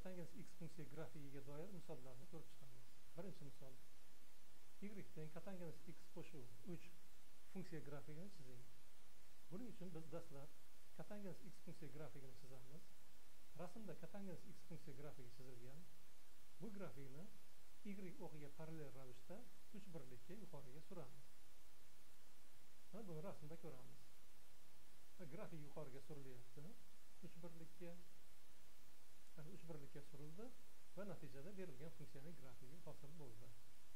katangens x funksiya grafigiga doir misollarni ko'rib chiqamiz. Birinchi misol. Y teng katangens x qo'shuv 3 funksiya grafigini chizing. Buning uchun biz dastlab katangens x funksiya grafigini chizamiz. Rasmda katangens x funksiya grafigi chizilgan. Bu grafikni y o'qiga parallel ravishda 3 birlikka yuqoriga suramiz. Mana buni rasmda ko'ramiz. Grafik yuqoriga surilyapti. 3 birlikka surildi va natijada berilgan funksiyaning grafigi hosil bo'ldi.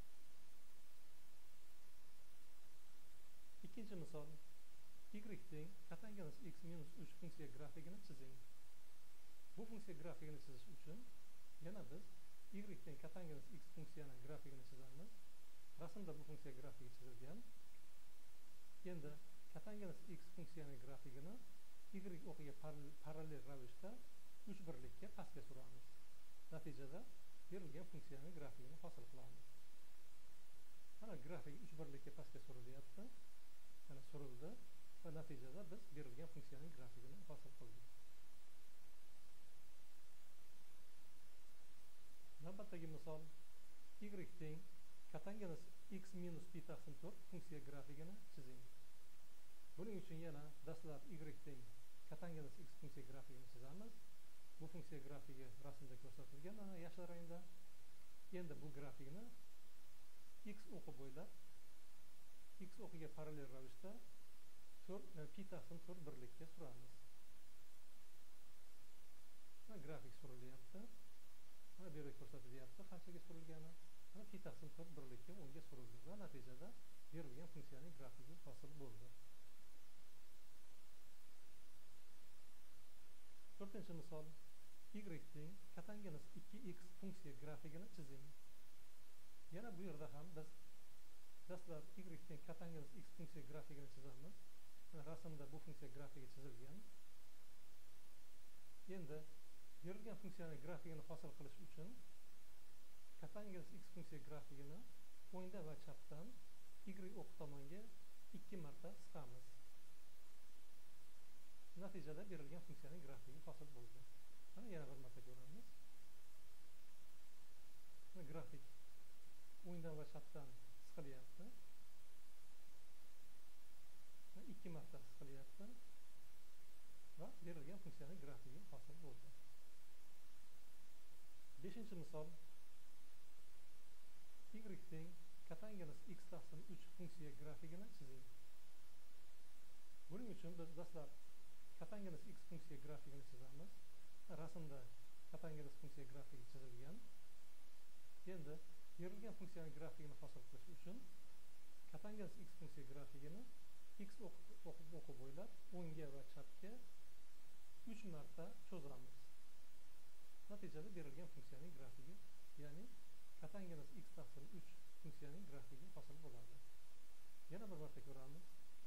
Ikkinchi misol. Y teng katangens x minus 3 funksiya grafigini chizing. Bu funksiya grafigini chizish uchun yana biz y teng katangens x funksiyaning grafigini chizamiz. Rasmda bu funksiya grafigi chizilgan. Endi katangens x funksiyaning grafigini y o'qiga parallel ravishda 3 birlikka pastga suramiz. Natijada berilgan funksiyaning grafigini hosil qilamiz. Mana grafik 3 birlikka pastga surilyapti. Mana surildi va natijada biz berilgan funksiyaning grafigini hosil qildik. Navbatdagi misol. Y teng katangens x minus pi taqsim 4 funksiya grafigini chizing. Buning uchun yana dastlab y teng katangens x funksiya grafigini chizamiz. Bu funksiya grafigi rasmda ko'rsatilgan mana yashil rangda. Endi bu grafikni x o'qi bo'ylab x o'qiga parallel ravishda pi taqsim 4 birlikka suramiz. Mana grafik surilyapti. Mana bu yerda ko'rsatilyapti qanchaga surilgani. Mana pi taqsim 4 birlikka o'ngga surildi va natijada berilgan funksiyaning grafigi hosil bo'ldi. To'rtinchi misol. Y teng katangens 2x funksiya grafigini chizing. Yana bu yerda ham biz dastlab y teng katangens x funksiya grafigini chizamiz. Rasmda bu funksiya grafigi chizilgan. Endi berilgan funksiyaning grafigini hosil qilish uchun katangens x funksiya grafigini o'ngdan va chapdan y o'q tomonga 2 marta siqamiz. Natijada berilgan funksiyaning grafigi hosil bo'ldi. Mana yana bir marta ko'ramiz. Mana grafik o'ngdan va chapdan siqilyapti. 2 marta siqilyapti va berilgan funksiyaning grafigi hosil bo'ldi. Beshinchi misol. Y teng katangens x taqsim 3 funksiya grafigini chizing. Buning uchun biz dastlab katangens x funksiya grafigini chizamiz. Rasmda katangens funksiya grafigi chizilgan. Endi berilgan funksiyaning grafigini hosil qilish uchun katangens x funksiya grafigini x o'qi bo'ylab o'ngga va chapga 3 marta cho'zamiz. Natijada berilgan funksiyaning grafigi, ya'ni katangens x taqsim 3 funksiyaning grafigi hosil bo'ladi. Yana bir marta ko'ramiz.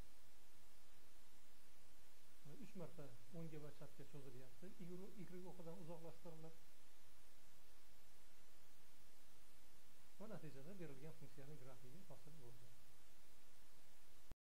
3 marta o'ngga va chapga cho'zilyapti. Y o'qidan uzoqlashtirilib va natijada berilgan funksiyaning grafigi hosil bo'ldi.